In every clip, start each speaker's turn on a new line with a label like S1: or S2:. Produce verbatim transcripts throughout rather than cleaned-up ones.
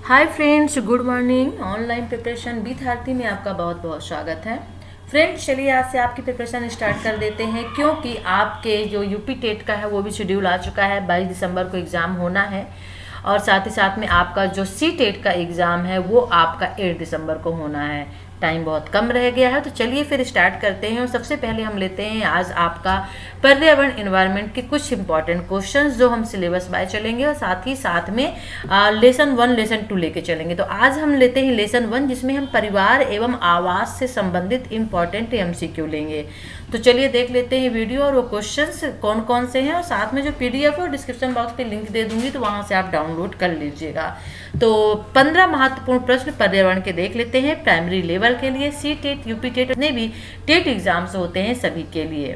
S1: Hi friends, good morning. Online preparation with Aarti में आपका बहुत बहुत स्वागत है। फ्रेंड्स, चलिए आज से आपकी प्रिपरेशन स्टार्ट कर देते हैं, क्योंकि आपके जो यूपी टेट का है वो भी शेड्यूल आ चुका है। बाईस दिसंबर को एग्ज़ाम होना है और साथ ही साथ में आपका जो सी टेट का एग्ज़ाम है वो आपका आठ दिसंबर को होना है। टाइम बहुत कम रह गया है, तो चलिए फिर स्टार्ट करते हैं। और सबसे पहले हम लेते हैं आज आपका पर्यावरण एनवायरनमेंट के कुछ इंपॉर्टेंट क्वेश्चंस जो हम सिलेबस बाय चलेंगे और साथ ही साथ में लेसन वन लेसन टू लेके चलेंगे। तो आज हम लेते हैं लेसन वन, जिसमें हम परिवार एवं आवास से संबंधित इंपॉर्टेंट एमसीक्यू लेंगे। तो चलिए देख लेते हैं वीडियो और वो क्वेश्चंस कौन कौन से हैं, और साथ में जो पीडीएफ है और डिस्क्रिप्शन बॉक्स पे लिंक दे दूंगी, तो वहां से आप डाउनलोड कर लीजिएगा। तो पंद्रह महत्वपूर्ण प्रश्न पर्यावरण के देख लेते हैं, प्राइमरी लेवल के लिए, सी टेट, यूपी टेट, जितने भी टेट एग्जाम्स होते हैं सभी के लिए।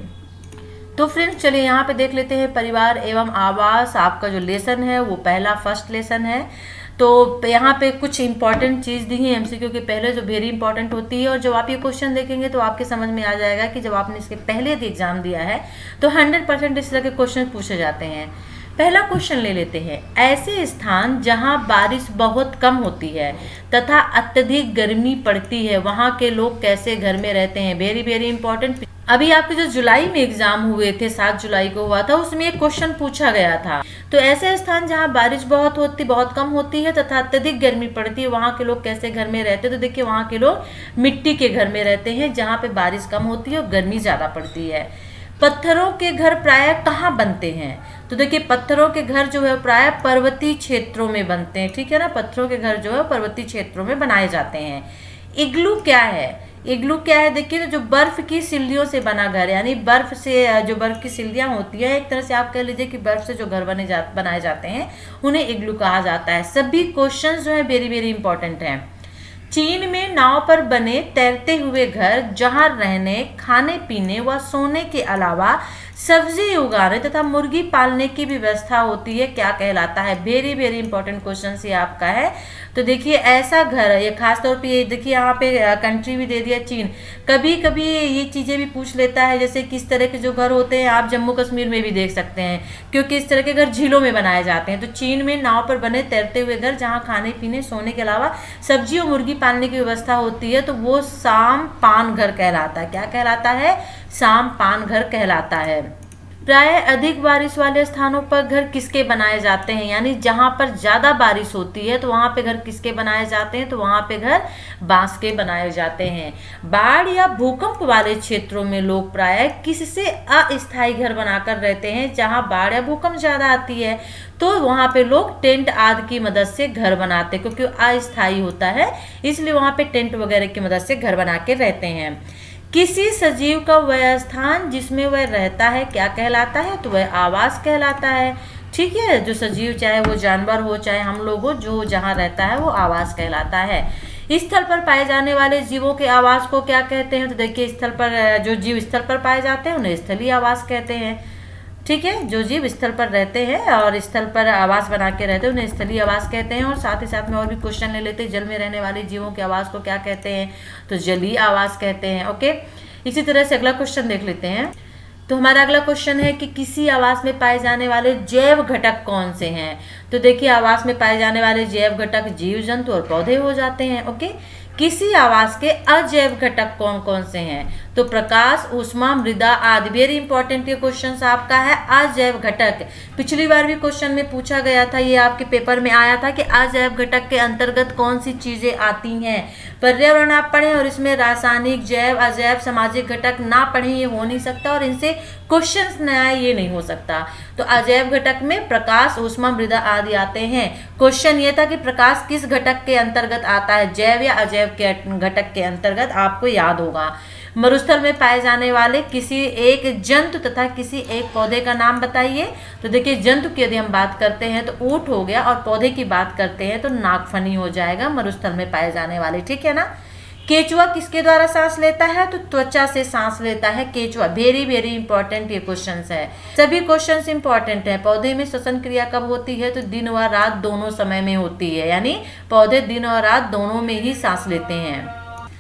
S1: तो फ्रेंड्स चलिए यहाँ पे देख लेते हैं परिवार एवं आवास। आपका जो लेसन है वो पहला फर्स्ट लेसन है। तो यहाँ पे कुछ इंपॉर्टेंट चीज़ दी है एमसीक्यू के पहले, जो वेरी इंपॉर्टेंट होती है। और जब आप ये क्वेश्चन देखेंगे तो आपके समझ में आ जाएगा कि जब आपने इसके पहले यदि एग्जाम दिया है तो हंड्रेड परसेंट इस तरह के क्वेश्चन पूछे जाते हैं। पहला क्वेश्चन ले लेते हैं, ऐसे स्थान जहां बारिश बहुत कम होती है तथा अत्यधिक गर्मी पड़ती है, वहां के लोग कैसे घर में रहते हैं। Very very important. अभी आपके जो जुलाई में एग्जाम हुए थे, सात जुलाई को हुआ था, उसमें एक क्वेश्चन पूछा गया था। तो ऐसे स्थान जहां बारिश बहुत होती बहुत कम होती है तथा अत्यधिक गर्मी पड़ती है, वहां के लोग कैसे घर में रहते हैं। तो देखिए वहां के लोग मिट्टी के घर में रहते हैं, जहां पे बारिश कम होती है और गर्मी ज्यादा पड़ती है। पत्थरों के घर प्रायः कहाँ बनते हैं। तो देखिए पत्थरों के घर जो है प्रायः पर्वतीय क्षेत्रों में बनते हैं, ठीक है ना। पत्थरों के घर जो है पर्वतीय क्षेत्रों में बनाए जाते हैं। इग्लू क्या है। इग्लू क्या है, देखिए तो जो बर्फ की सिल्लियों से बना घर, यानी बर्फ से जो बर्फ की सिल्लियां होती है, एक तरह से आप कह लीजिए कि बर्फ से जो घर बने जा बनाए जाते हैं उन्हें इग्लू कहा जाता है। सभी क्वेश्चन जो है वेरी वेरी इंपॉर्टेंट हैं। चीन में नाव पर बने तैरते हुए घर, जहां रहने, खाने पीने व सोने के अलावा सब्जी उगाने तथा मुर्गी पालने की व्यवस्था होती है, क्या कहलाता है। वेरी वेरी इंपॉर्टेंट क्वेश्चन ये आपका है। तो देखिए ऐसा घर, ये खास तौर पे ये देखिए यहाँ पे कंट्री भी दे दिया चीन। कभी कभी ये चीज़ें भी पूछ लेता है, जैसे किस तरह के जो घर होते हैं आप जम्मू कश्मीर में भी देख सकते हैं, क्योंकि इस तरह के घर झीलों में बनाए जाते हैं। तो चीन में नाव पर बने तैरते हुए घर, जहाँ खाने पीने सोने के अलावा सब्जी और मुर्गी पालने की व्यवस्था होती है, तो वो साम पान घर कहलाता है। क्या कहलाता है, साम पान घर कहलाता है। प्राय अधिक बारिश वाले स्थानों पर घर किसके बनाए जाते हैं, यानी जहां पर ज्यादा बारिश होती है तो वहां पे घर किसके बनाए जाते हैं। तो वहां पे घर बांस के बनाए जाते हैं। बाढ़ या भूकंप वाले क्षेत्रों में लोग प्राय किससे अस्थायी घर बनाकर रहते हैं। जहां बाढ़ या भूकंप ज्यादा आती है तो वहां पे लोग टेंट आदि की मदद से घर बनाते हैं, क्योंकि अस्थायी होता है, इसलिए वहां पे टेंट वगैरह की मदद से घर बना के रहते हैं। किसी सजीव का वह स्थान जिसमें वह रहता है क्या कहलाता है। तो वह आवास कहलाता है, ठीक है। जो सजीव, चाहे वो जानवर हो चाहे हम लोग हो, जो जहाँ रहता है वो आवास कहलाता है। स्थल पर पाए जाने वाले जीवों के आवास को क्या कहते हैं। तो देखिए स्थल पर जो जीव स्थल पर पाए जाते हैं उन्हें स्थलीय आवास कहते हैं, ठीक है। जो जीव स्थल पर रहते हैं और स्थल पर आवास बना के रहते हैं उन्हें स्थलीय आवास कहते हैं। और साथ ही साथ में और भी क्वेश्चन ले लेते हैं, जल में रहने वाले जीवों के आवास को क्या कहते हैं। तो जलीय आवास कहते हैं, ओके। इसी तरह से अगला क्वेश्चन देख लेते हैं। तो हमारा अगला क्वेश्चन है कि किसी आवास में पाए जाने वाले जैव घटक कौन से हैं। तो देखिए आवास में पाए जाने वाले जैव घटक जीव जंतु और पौधे हो जाते हैं, ओके। किसी आवास के अजैव घटक कौन कौन से हैं। तो प्रकाश, ऊष्मा, मृदा आदि। वेरी इंपॉर्टेंट ये क्वेश्चन आपका है, अजैव घटक। पिछली बार भी क्वेश्चन में पूछा गया था, ये आपके पेपर में आया था कि अजैव घटक के अंतर्गत कौन सी चीजें आती हैं। पर्यावरण आप पढ़ें और इसमें रासायनिक, जैव, अजैव, सामाजिक घटक ना पढ़ें, ये हो नहीं सकता, और इनसे क्वेश्चंस न आए ये नहीं हो सकता। तो अजैव घटक में प्रकाश, ऊष्मा, मृदा आदि आते हैं। क्वेश्चन ये था कि प्रकाश किस घटक के अंतर्गत आता है, जैव या अजैव के घटक के अंतर्गत, आपको याद होगा। मरुस्थल में पाए जाने वाले किसी एक जंतु तथा किसी एक पौधे का नाम बताइए। तो देखिए जंतु की यदि हम बात करते हैं तो ऊंट हो गया, और पौधे की बात करते हैं तो नागफनी हो जाएगा मरुस्थल में पाए जाने वाले, ठीक है ना। केचुआ किसके द्वारा सांस लेता है। तो त्वचा से सांस लेता है केचुआ। वेरी वेरी इंपॉर्टेंट ये क्वेश्चन है, सभी क्वेश्चन इंपॉर्टेंट है। पौधे में श्वसन क्रिया कब होती है। तो दिन व रात दोनों समय में होती है, यानी पौधे दिन और रात दोनों में ही सांस लेते हैं।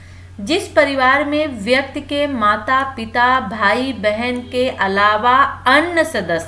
S1: जिस परिवार में व्यक्ति के माता पिता भाई बहन के अलावा अन्य सदस्य,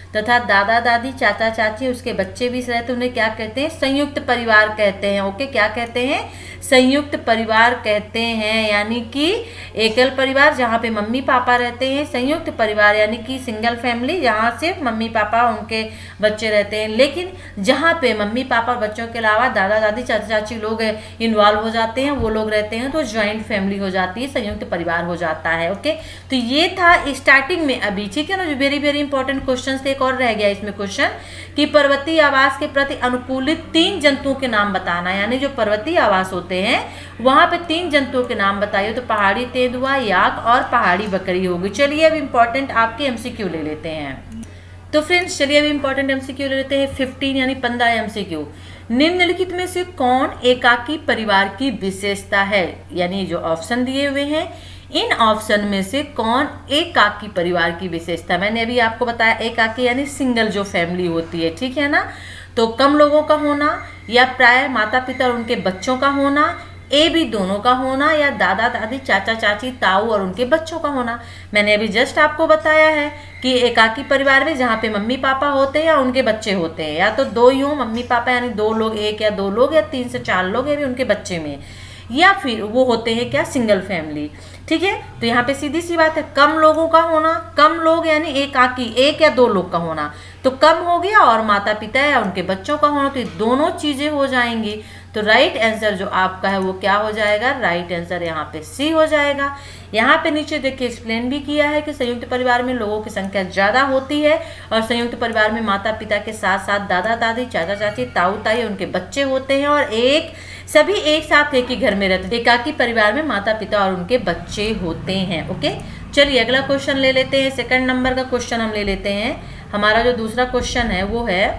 S1: तथा दादा दादी चाचा चाची उसके बच्चे भी रहते हैं, उन्हें क्या कहते हैं? संयुक्त परिवार कहते हैं। ओके, क्या कहते हैं? संयुक्त परिवार कहते हैं, यानी कि एकल परिवार जहाँ पे मम्मी पापा रहते हैं, संयुक्त परिवार यानी कि सिंगल फैमिली जहाँ सिर्फ मम्मी पापा उनके बच्चे रहते हैं। लेकिन जहाँ पे मम्मी पापा और बच्चों के अलावा दादा दादी चाचा चाची लोग इन्वॉल्व हो जाते हैं, वो लोग रहते हैं, तो ज्वाइंट फैमिली हो जाती है, संयुक्त परिवार हो जाता है। ओके, तो ये था स्टार्टिंग में अभी, ठीक है ना, जो वेरी वेरी इंपॉर्टेंट क्वेश्चन थे। एक और रह गया इसमें क्वेश्चन कि पर्वतीय आवास के प्रति अनुकूलित तीन जंतुओं के नाम बताना, यानी जो पर्वतीय आवास होते हैं वहां पे तीन जंतुओं के नाम बताइए। तो पहाड़ी तेंदुआ, याक और पहाड़ी बकरी होगी। चलिए अब इंपॉर्टेंट आपके एमसीक्यू ले लेते हैं। तो फ्रेंड्स चलिए अब इंपॉर्टेंट एमसीक्यू ले लेते हैं फिफ्टीन यानी पंद्रह एमसीक्यू। निम्नलिखित में से कौन एकाकी परिवार की विशेषता है? यानी जो ऑप्शन दिए हुए हैं इन ऑप्शन में से कौन एकाकी परिवार की विशेषता? मैंने अभी आपको बताया एकाकी यानी सिंगल जो फैमिली होती है, ठीक है ना। तो कम लोगों का होना, या प्राय माता पिता और उनके बच्चों का होना, ए बी दोनों का होना, या दादा दादी चाचा चाची ताऊ और उनके बच्चों का होना। मैंने अभी जस्ट आपको बताया है कि एकाकी परिवार में जहाँ पे मम्मी पापा होते हैं या उनके बच्चे होते हैं, या तो दो ही हो मम्मी पापा यानी दो लोग, एक या दो लोग, या तीन से चार लोग या उनके बच्चे में, या फिर वो होते हैं क्या? सिंगल फैमिली, ठीक है। तो यहाँ पे सीधी सी बात है, कम लोगों का होना, कम लोग यानी एकाकी, एक या दो लोग का होना, तो कम हो गया, और माता पिता या उनके बच्चों का होना, तो दोनों चीजें हो जाएंगी। तो राइट आंसर जो आपका है वो क्या हो जाएगा? राइट आंसर यहाँ पे सी हो जाएगा। यहाँ पे नीचे देखिए एक्सप्लेन भी किया है कि संयुक्त परिवार में लोगों की संख्या ज्यादा होती है, और संयुक्त परिवार में माता पिता के साथ साथ दादा दादी चाचा चाची ताऊ ताई उनके बच्चे होते हैं, और एक सभी एक साथ एक ही घर में रहते हैं। एकाकी परिवार में माता पिता और उनके बच्चे होते हैं। ओके, चलिए अगला क्वेश्चन ले लेते हैं। सेकंड नंबर का क्वेश्चन हम ले लेते हैं। हमारा जो दूसरा क्वेश्चन है वो है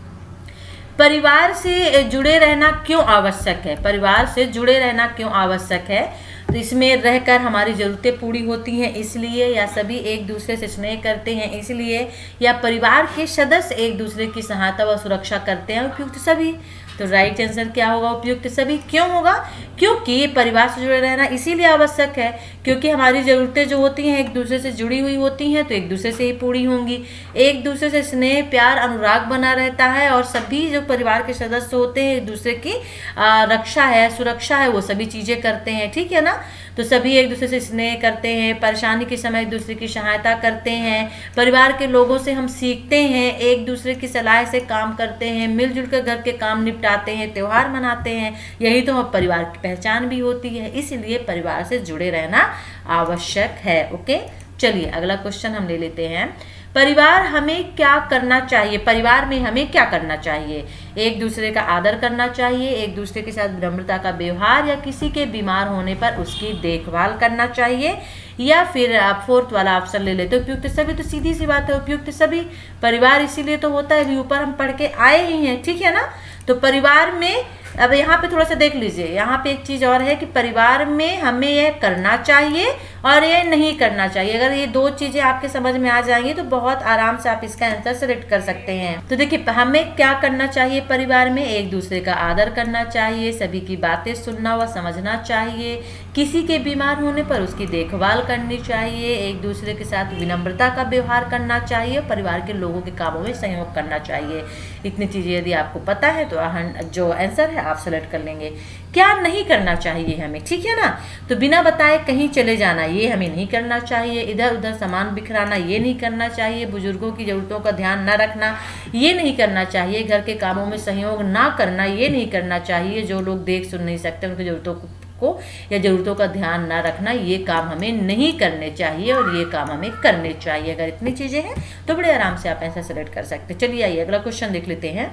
S1: परिवार से जुड़े रहना क्यों आवश्यक है? परिवार से जुड़े रहना क्यों आवश्यक है? तो इसमें रहकर हमारी ज़रूरतें पूरी होती हैं इसलिए, या सभी एक दूसरे से स्नेह करते हैं इसलिए, या परिवार के सदस्य एक दूसरे की सहायता व सुरक्षा करते हैं, उपयुक्त सभी। तो राइट आंसर क्या होगा? उपयुक्त सभी। क्यों होगा? क्योंकि परिवार से जुड़े रहना इसीलिए आवश्यक है क्योंकि हमारी ज़रूरतें जो होती हैं एक दूसरे से जुड़ी हुई होती हैं, तो एक दूसरे से ही पूरी होंगी। एक दूसरे से स्नेह प्यार अनुराग बना रहता है, और सभी जो परिवार के सदस्य होते हैं एक दूसरे की रक्षा है सुरक्षा है वो सभी चीज़ें करते हैं, ठीक है ना। तो सभी एक दूसरे से स्नेह करते हैं, परेशानी के समय एक दूसरे की सहायता करते हैं, परिवार के लोगों से हम सीखते हैं, एक दूसरे की सलाह से काम करते हैं, मिलजुल कर घर के काम निपटाते हैं, त्यौहार मनाते हैं। यही तो हम परिवार की पहचान भी होती है, इसलिए परिवार से जुड़े रहना आवश्यक है। ओके, चलिए अगला क्वेश्चन हम ले लेते हैं। परिवार हमें क्या करना चाहिए? परिवार में हमें क्या करना चाहिए? एक दूसरे का आदर करना चाहिए, एक दूसरे के साथ विनम्रता का व्यवहार, या किसी के बीमार होने पर उसकी देखभाल करना चाहिए, या फिर आप फोर्थ वाला ऑप्शन ले लेते हो उपयुक्त सभी। तो सीधी सी बात है उपयुक्त सभी। परिवार इसीलिए तो होता है, अभी ऊपर हम पढ़ के आए ही हैं, ठीक है ना। तो परिवार में अब यहाँ पे थोड़ा सा देख लीजिए, यहाँ पे एक चीज़ और है कि परिवार में हमें यह करना चाहिए और ये नहीं करना चाहिए। अगर ये दो चीज़ें आपके समझ में आ जाएंगी तो बहुत आराम से आप इसका आंसर सेलेक्ट कर सकते हैं। तो देखिए, हमें क्या करना चाहिए परिवार में? एक दूसरे का आदर करना चाहिए, सभी की बातें सुनना व समझना चाहिए, किसी के बीमार होने पर उसकी देखभाल करनी चाहिए, एक दूसरे के साथ विनम्रता का व्यवहार करना चाहिए, परिवार के लोगों के कामों में सहयोग करना चाहिए। इतनी चीज़ें यदि आपको पता है तो जो आंसर है आप सेलेक्ट कर लेंगे। क्या नहीं करना चाहिए हमें, ठीक है ना। तो बिना बताए कहीं चले जाना, ये हमें नहीं करना चाहिए। इधर उधर सामान बिखराना, ये नहीं करना चाहिए। बुजुर्गों की ज़रूरतों का ध्यान न रखना, ये नहीं करना चाहिए। घर के कामों में सहयोग ना करना, ये नहीं करना चाहिए। जो लोग देख सुन नहीं सकते उनकी ज़रूरतों को या ज़रूरतों का ध्यान ना रखना, ये काम हमें नहीं करने चाहिए और ये काम हमें करने चाहिए। अगर इतनी चीज़ें हैं तो बड़े आराम से आप ऐसा सेलेक्ट कर सकते हैं। चलिए आइए अगला क्वेश्चन देख लेते हैं।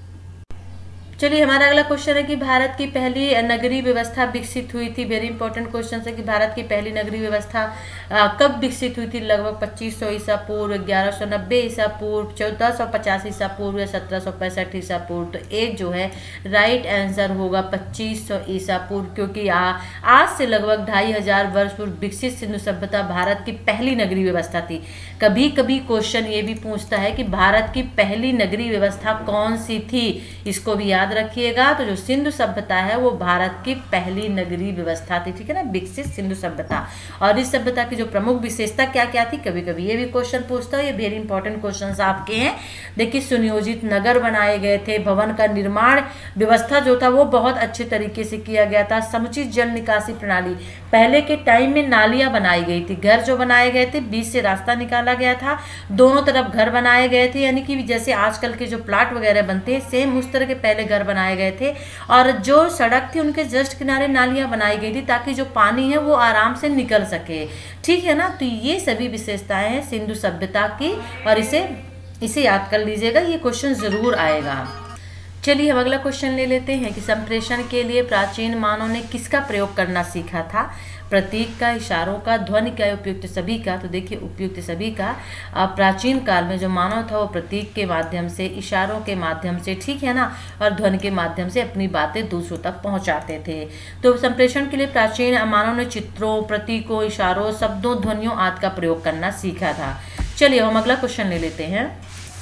S1: चलिए हमारा अगला क्वेश्चन है कि भारत की पहली नगरीय व्यवस्था विकसित हुई थी। वेरी इंपॉर्टेंट क्वेश्चन है कि भारत की पहली नगरीय व्यवस्था आ, कब विकसित हुई थी? लगभग पच्चीस सौ ईसा पूर्व, ग्यारह सौ नब्बे ईसा पूर्व, चौदह सौ पचास ईसा पूर्व या सत्रह सौ पैंसठ ईसा पूर्व। तो एक जो है राइट आंसर होगा पच्चीस सौ ईसा पूर्व, क्योंकि आ, आज से लगभग ढाई हजार वर्ष पूर्व विकसित सिंधु सभ्यता भारत की पहली नगरीय व्यवस्था थी। कभी कभी क्वेश्चन ये भी पूछता है कि भारत की पहली नगरीय व्यवस्था कौन सी थी, इसको भी याद याद रखिएगा। तो जो सिंधु सभ्यता है वो भारत की पहली नगरीय व्यवस्था थी, ठीक है ना, विकसित सिंधु सभ्यता। और इस सभ्यता की जो प्रमुख विशेषता क्या क्या थी, कभी कभी ये भी क्वेश्चन पूछता है, ये वेरी इंपॉर्टेंट क्वेश्चन आपके हैं। देखिए सुनियोजित नगर बनाए गए थे, भवन का निर्माण व्यवस्था जो था वो बहुत अच्छे तरीके से किया गया था, समुचित जल निकासी प्रणाली, पहले के टाइम में नालियां बनाई गई थी, घर जो बनाए गए थे बीच से रास्ता निकाला गया था, दोनों तरफ घर बनाए गए थे, यानी कि जैसे आजकल के जो प्लाट वगैरह बनते हैं सेम उस तरह के पहले घर बनाए गए थे। और जो सड़क थी उनके जस्ट किनारे नालियां बनाई गई थी ताकि जो पानी है वो आराम से निकल सके, ठीक है ना। तो ये सभी विशेषताएं हैं सिंधु सभ्यता की, और इसे इसे याद कर लीजिएगा, ये क्वेश्चन जरूर आएगा। चलिए हम अगला क्वेश्चन ले लेते हैं कि संप्रेषण के लिए प्राचीन मानव ने किसका प्रयोग करना सीखा था, प्रतीक का, इशारों का, ध्वनि का, उपयुक्त सभी का। तो देखिए उपयुक्त सभी का, प्राचीन काल में जो मानव था वो प्रतीक के माध्यम से, इशारों के माध्यम से, ठीक है ना, और ध्वनि के माध्यम से अपनी बातें दूसरों तक पहुंचाते थे। तो संप्रेषण के लिए प्राचीन मानव ने चित्रों, प्रतीकों, इशारों, शब्दों, ध्वनियों आदि का प्रयोग करना सीखा था। चलिए हम अगला क्वेश्चन ले लेते हैं।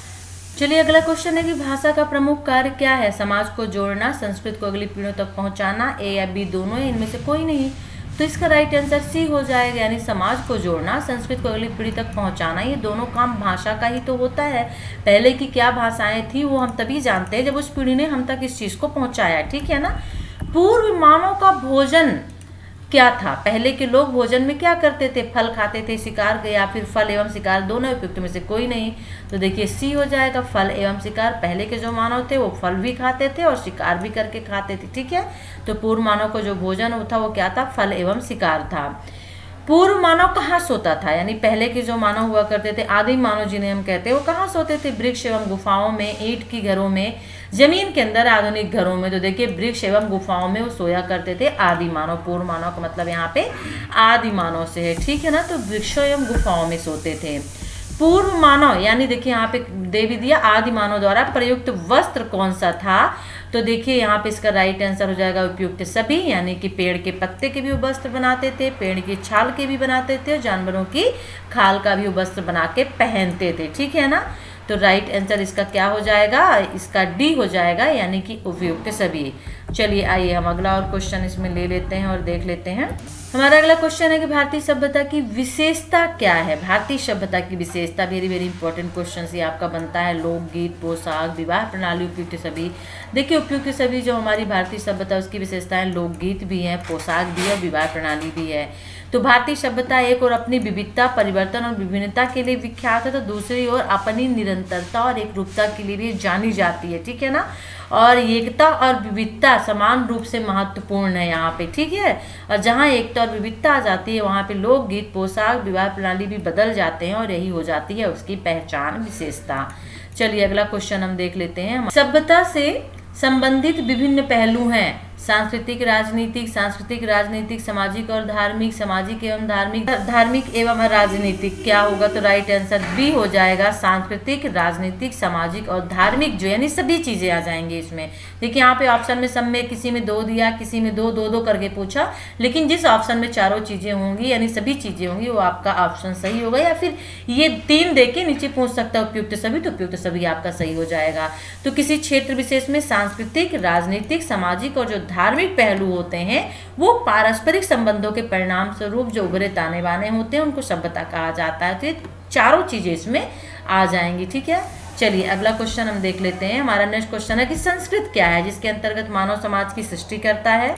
S1: चलिए अगला क्वेश्चन है कि भाषा का प्रमुख कार्य क्या है, समाज को जोड़ना, संस्कृत को अगली पीढ़ियों तक पहुंचाना, ए या बी दोनों है, इनमें से कोई नहीं। तो इसका राइट आंसर सी हो जाएगा, यानी समाज को जोड़ना, संस्कृत को अगली पीढ़ी तक पहुंचाना, ये दोनों काम भाषा का ही तो होता है। पहले की क्या भाषाएं थी वो हम तभी जानते हैं जब उस पीढ़ी ने हम तक इस चीज को पहुंचाया, ठीक है ना। पूर्व मानव का भोजन क्या था, पहले के लोग भोजन में क्या करते थे, फल खाते थे, शिकार या फिर फल एवं शिकार दोनों, उपयुक्त में से कोई नहीं। तो देखिए सी हो जाएगा, फल एवं शिकार। पहले के जो मानव थे वो फल भी खाते थे और शिकार भी करके खाते थे, ठीक है। तो पूर्व मानव को जो भोजन था वो क्या था, फल एवं शिकार था। पूर्व मानव कहाँ सोता था, यानी पहले के जो मानव हुआ करते थे, आदिम मानव जिन्हें हम कहते हैं, वो कहाँ सोते थे, वृक्ष एवं गुफाओं में, ईंट की घरों में, जमीन के अंदर, आधुनिक घरों में। तो देखिए वृक्ष एवं गुफाओं में वो सोया करते थे आदि मानव। पूर्व मानव का मतलब यहाँ पे आदि मानव से है, ठीक है ना। तो वृक्षों एवं गुफाओं में सोते थे। पूर्व मानव यानी देखिए यहाँ पे दे भी दिया, आदि मानव द्वारा प्रयुक्त वस्त्र कौन सा था। तो देखिए यहाँ पे इसका राइट आंसर हो जाएगा उपयुक्त सभी, यानी कि पेड़ के पत्ते के भी वो वस्त्र बनाते थे, पेड़ की छाल के भी बनाते थे, और जानवरों की खाल का भी वो वस्त्र बना के पहनते थे, ठीक है ना। तो राइट आंसर इसका क्या हो जाएगा, इसका डी हो जाएगा, यानी कि उपयुक्त सभी। चलिए आइए हम अगला और क्वेश्चन इसमें ले लेते हैं और देख लेते हैं। हमारा अगला क्वेश्चन है कि भारतीय सभ्यता की विशेषता क्या है। भारतीय सभ्यता की विशेषता, वेरी वेरी इंपॉर्टेंट क्वेश्चन ये आपका बनता है। लोकगीत, पोशाक, विवाह प्रणाली, उपयुक्त सभी। देखिए उपयुक्त सभी जो हमारी भारतीय सभ्यता उसकी विशेषताएं, लोकगीत भी है, पोशाक भी है, विवाह प्रणाली भी है। तो भारतीय सभ्यता एक और अपनी विविधता, परिवर्तन और विभिन्नता के लिए विख्यात है, तो दूसरी ओर अपनी निरंतरता और एक रूपता के लिए भी जानी जाती है, ठीक है ना। और एकता और विविधता समान रूप से महत्वपूर्ण है यहाँ पे, ठीक है। और जहाँ एकता और विविधता आ जाती है वहाँ पे लोकगीत, पोशाक, विवाह प्रणाली भी बदल जाते हैं, और यही हो जाती है उसकी पहचान, विशेषता। चलिए अगला क्वेश्चन हम देख लेते हैं। सभ्यता से संबंधित विभिन्न पहलू हैं, सांस्कृतिक, राजनीतिक, सांस्कृतिक, राजनीतिक, सामाजिक और धार्मिक, सामाजिक एवं धार्मिक, धार्मिक एवं राजनीतिक। क्या होगा, तो राइट आंसर बी हो जाएगा, सांस्कृतिक, राजनीतिक, सामाजिक और धार्मिक, जो यानी सभी चीजें आ जाएंगी इसमें। देखिए यहाँ पे ऑप्शन में सब में किसी में दो दिया, किसी में दो दो दो करके पूछा, लेकिन जिस ऑप्शन में चारों चीजें होंगी यानी सभी चीजें होंगी वो आपका ऑप्शन सही होगा, या फिर ये तीन दे के नीचे पूछ सकता है उपयुक्त सभी, तो उपयुक्त सभी आपका सही हो जाएगा। तो किसी क्षेत्र विशेष में सांस्कृतिक, राजनीतिक, सामाजिक और जो धार्मिक पहलू होते हैं वो पारस्परिक संबंधों के परिणाम स्वरूप जो उभरे ताने बाने होते हैं उनको सभ्यता कहा जाता है। तो ये चारों चीजें इसमें आ जाएंगी, ठीक है। चलिए अगला क्वेश्चन हम देख लेते हैं। हमारा नेक्स्ट क्वेश्चन है कि संस्कृत क्या है, जिसके अंतर्गत मानव समाज की सृष्टि करता है।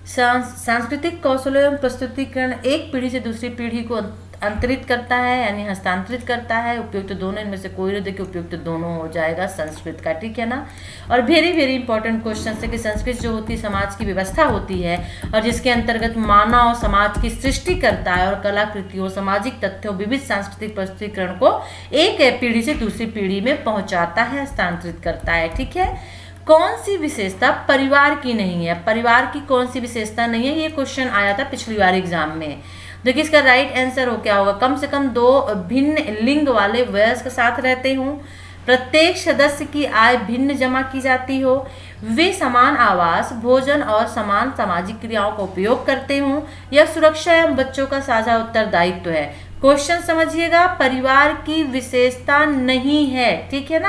S1: सांस्कृतिक कौशल एवं प्रस्तुतिकरण एक पीढ़ी से दूसरी पीढ़ी को अंतरित करता है, यानी हस्तांतरित करता है। उपयुक्त दोनों, इनमें से कोई नहीं, देखिए उपयुक्त दोनों हो जाएगा संस्कृत का, ठीक है ना। और वेरी वेरी इंपॉर्टेंट क्वेश्चन है कि संस्कृत जो होती है समाज की व्यवस्था होती है, और जिसके अंतर्गत मानव समाज की सृष्टि करता है, और कलाकृतियों, सामाजिक तथ्यों, विविध सांस्कृतिक प्रस्तुतिकरण को एक पीढ़ी से दूसरी पीढ़ी में पहुंचाता है, हस्तांतरित करता है, ठीक है। कौन सी विशेषता परिवार की नहीं है, परिवार की कौन सी विशेषता नहीं है, ये क्वेश्चन आया था पिछली बार एग्जाम में। देखिए इसका राइट आंसर हो क्या होगा, कम से कम दो भिन्न लिंग वाले वयस्क साथ रहते हों, प्रत्येक सदस्य की आय भिन्न जमा की जाती हो, वे समान आवास, भोजन और समान सामाजिक क्रियाओं का उपयोग करते हों, या सुरक्षा एवं बच्चों का साझा उत्तरदायित्व है। क्वेश्चन समझिएगा, परिवार की विशेषता नहीं है, ठीक है ना,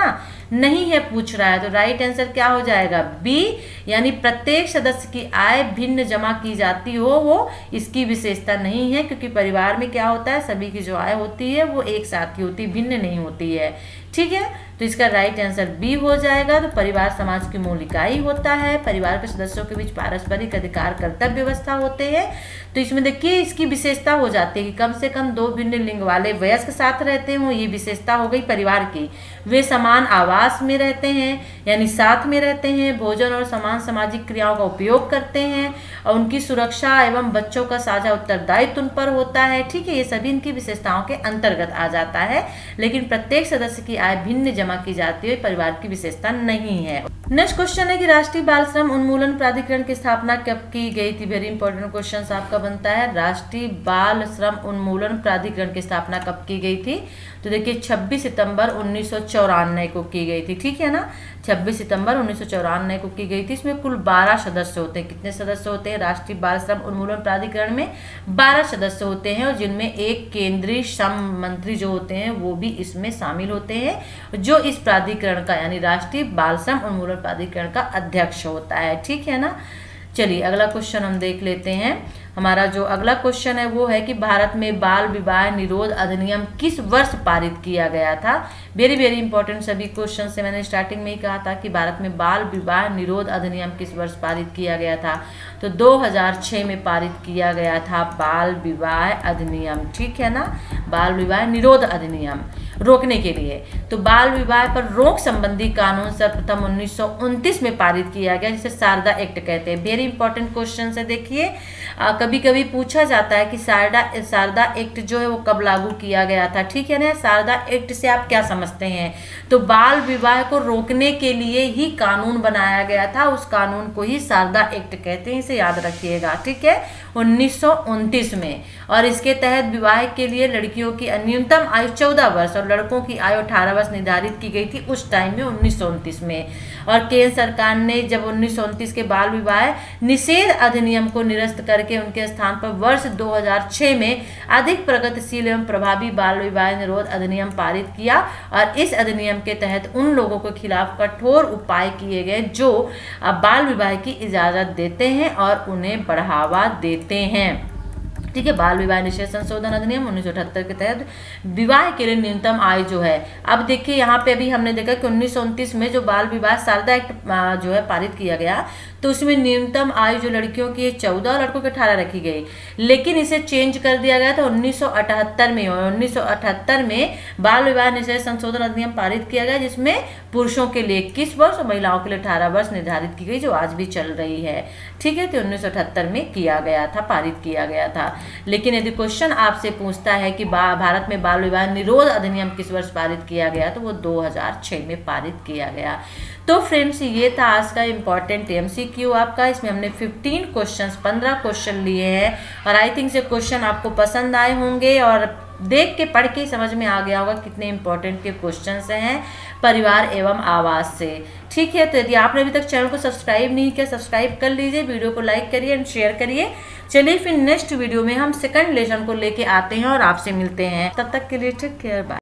S1: नहीं है पूछ रहा है, तो राइट आंसर क्या हो जाएगा बी, यानी प्रत्येक सदस्य की आय भिन्न जमा की जाती हो वो इसकी विशेषता नहीं है, क्योंकि परिवार में क्या होता है सभी की जो आय होती है वो एक साथ की होती है, भिन्न नहीं होती है। ठीक है, तो इसका राइट आंसर बी हो जाएगा। तो परिवार समाज की मूल इकाई होता है, परिवार के सदस्यों के बीच पारस्परिक अधिकार कर्तव्य व्यवस्था होते हैं। तो इसमें देखिए इसकी विशेषता हो जाती है कि कम से कम दो भिन्न लिंग वाले वयस्क साथ रहते हो, ये विशेषता हो गई परिवार की। वे समान आवास में रहते हैं, यानी साथ में रहते हैं, भोजन और समान सामाजिक क्रियाओं का उपयोग करते हैं, और उनकी सुरक्षा एवं बच्चों का साझा उत्तरदायित्व उन पर होता है। ठीक है, ये सभी इनकी विशेषताओं के अंतर्गत आ जाता है, लेकिन प्रत्येक सदस्य की आय भिन्न जमा की जाती है, परिवार की विशेषता नहीं है। नेक्स्ट क्वेश्चन है कि राष्ट्रीय बाल श्रम उन्मूलन प्राधिकरण की स्थापना कब की गई थी। वेरी इंपॉर्टेंट क्वेश्चन आपका बनता है, राष्ट्रीय बाल श्रम उन्मूलन प्राधिकरण की स्थापना कब की गई थी। तो देखिए छब्बीस सितंबर उन्नीस सौ चौरानवे को की गई थी। ठीक है ना, छब्बीस सितंबर उन्नीस सौ चौरानवे को की गई थी। इसमें कुल बारह सदस्य होते हैं। कितने सदस्य होते हैं राष्ट्रीय बाल श्रम उन्मूलन प्राधिकरण में? बारह सदस्य होते हैं, और जिनमें एक केंद्रीय श्रम मंत्री जो होते हैं वो भी इसमें शामिल होते हैं, जो इस प्राधिकरण का यानी राष्ट्रीय बाल श्रम उन्मूलन प्राधिकरण का अध्यक्ष होता है। ठीक है ना, चलिए अगला क्वेश्चन हम देख लेते हैं। हमारा जो अगला क्वेश्चन है वो है कि भारत में बाल विवाह निरोध अधिनियम किस वर्ष पारित किया गया था। वेरी वेरी इंपॉर्टेंट सभी क्वेश्चन से मैंने स्टार्टिंग में ही कहा था कि भारत में बाल विवाह निरोध अधिनियम किस वर्ष पारित किया गया था। तो दो हज़ार छह में पारित किया गया था बाल विवाह अधिनियम। ठीक है ना, बाल विवाह निरोध अधिनियम रोकने के लिए। तो बाल विवाह पर रोक संबंधी कानून सर्वप्रथम उन्नीस सौ उनतीस में पारित किया गया, जिसे शारदा एक्ट कहते हैं। वेरी इंपॉर्टेंट क्वेश्चन है, देखिए कभी कभी पूछा जाता है कि शारदा शारदा एक्ट जो है वो कब लागू किया गया था। ठीक है ना, शारदा एक्ट से आप क्या समझते हैं? तो बाल विवाह को रोकने के लिए ही कानून बनाया गया था, उस कानून को ही शारदा एक्ट कहते हैं, इसे याद रखिएगा। ठीक है, उन्नीस सौ उनतीस में, और इसके तहत विवाह के लिए लड़कियों की न्यूनतम आयु चौदह वर्ष और लड़कों की आयु अठारह वर्ष निर्धारित की गई थी उस टाइम में उन्नीस सौ उनतीस में। और केंद्र सरकार ने जब उन्नीस सौ उनतीस के बाल विवाह निषेध अधिनियम को निरस्त करके उनके स्थान पर वर्ष दो हज़ार छह में अधिक प्रगतिशील एवं प्रभावी बाल विवाह निरोध अधिनियम पारित किया, और इस अधिनियम के तहत उन लोगों के खिलाफ कठोर उपाय किए गए जो बाल विवाह की इजाजत देते हैं और उन्हें बढ़ावा देते हैं। ठीक है, बाल विवाह निषेध संशोधन अधिनियम उन्नीस सौ अठहत्तर के तहत विवाह के लिए न्यूनतम आयु जो है, अब देखिए यहाँ पे अभी हमने देखा कि उन्नीस सौ उनतीस में जो बाल विवाह शारदा एक्ट जो है पारित किया गया, तो उसमें न्यूनतम आयु जो लड़कियों की चौदह और लड़कों की अठारह रखी गई, लेकिन इसे चेंज कर दिया गया था उन्नीस सौ अठहत्तर में। और उन्नीस सौ अठहत्तर में बाल विवाह निषेध संशोधन अधिनियम पारित किया गया, जिसमें पुरुषों के लिए इक्कीस वर्ष और महिलाओं के लिए अठारह वर्ष निर्धारित की गई, जो आज भी चल रही है। ठीक है, तो उन्नीस सौ अठहत्तर में किया गया था, पारित किया गया था। लेकिन यदि क्वेश्चन आपसे पूछता है कि भारत में बाल विवाह निरोध अधिनियम किस वर्ष पारित किया गया, तो वो दो हज़ार छह में पारित किया गया। तो फ्रेंड्स, ये था आज का इम्पॉर्टेंट एमसीक्यू आपका। इसमें हमने पंद्रह क्वेश्चंस पंद्रह क्वेश्चन लिए हैं, और आई थिंक से क्वेश्चन आपको पसंद आए होंगे, और देख के पढ़ के समझ में आ गया होगा कितने इंपॉर्टेंट के क्वेश्चंस हैं परिवार एवं आवास से। ठीक है, तो यदि आपने अभी तक चैनल को सब्सक्राइब नहीं किया, सब्सक्राइब कर लीजिए, वीडियो को लाइक करिए एंड शेयर करिए। चलिए फिर नेक्स्ट वीडियो में हम सेकंड लेसन को लेके आते हैं और आपसे मिलते हैं। तब तक के लिए टेक केयर, बाय।